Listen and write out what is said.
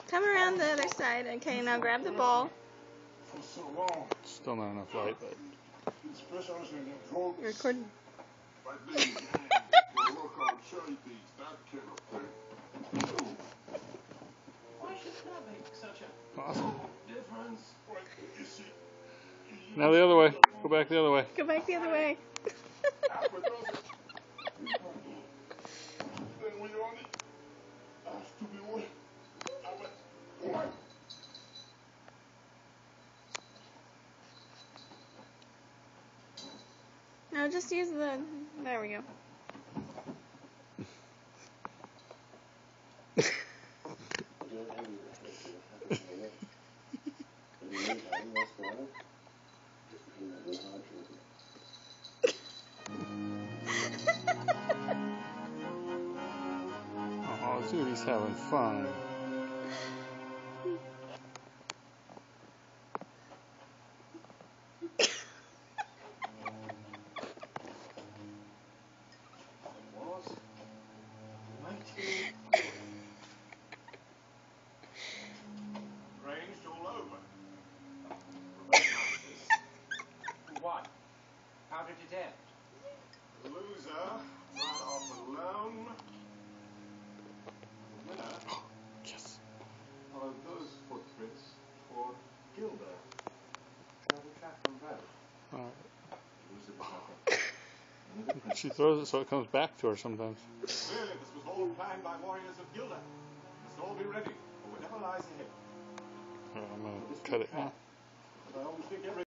Come around the other side. Okay, now grab the ball. Still not enough light, but... You're recording. Awesome. Now the other way. Go back the other way. Go back the other way. No, just use the... There we go. Oh, Zootie's having fun. Ranged all over. What? How did it end? The loser ran off alone. The winner Yes. followed those footprints toward Gilda. Travel track from both. Loser was nothing. She throws it so it comes back to her sometimes. Clearly, this was all planned by warriors of Gilda. Must all be ready for whatever lies ahead. I'm going to cut it now. I always think every